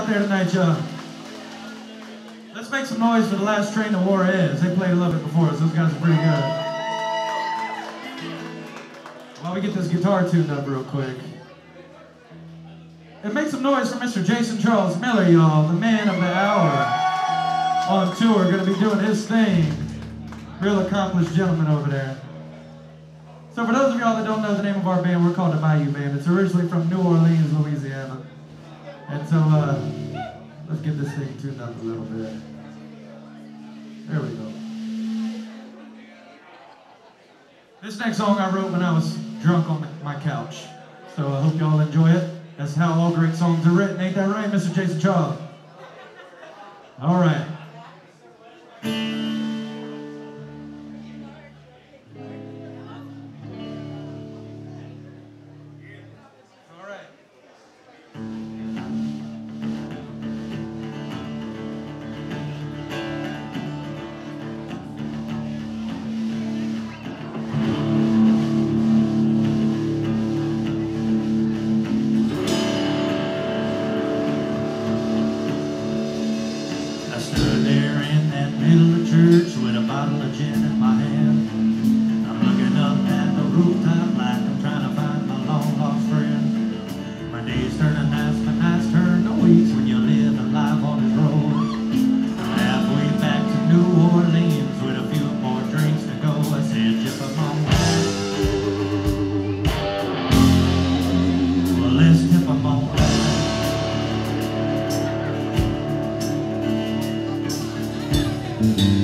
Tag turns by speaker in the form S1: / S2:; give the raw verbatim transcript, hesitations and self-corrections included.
S1: there tonight, y'all. Let's make some noise for the last train to Juarez. They played a little bit before us. Those guys are pretty good. While we get this guitar tuned up real quick. And make some noise for Mister Jason Charles Miller, y'all, the man of the hour. On tour, gonna be doing his thing. Real accomplished gentleman over there. So for those of y'all that don't know the name of our band, we're called the Bayou Bandits. It's originally from New Orleans, Louisiana. And so, uh, let's get this thing tuned up a little bit. There we go. This next song I wrote when I was drunk on my couch. So I hope y'all enjoy it. That's how all great songs are written. Ain't that right, Mister Jason Charles? All right. Church with a bottle of gin in my hand. I'm looking up at the rooftop like I'm trying to find my long lost friend. My days turn to nights, my nights turn to weeks when you live a life on this road. I'm halfway back to New Orleans with a few more drinks to go. I said, "Jip 'em on back." Well, let's tip 'em on back. Mm-hmm.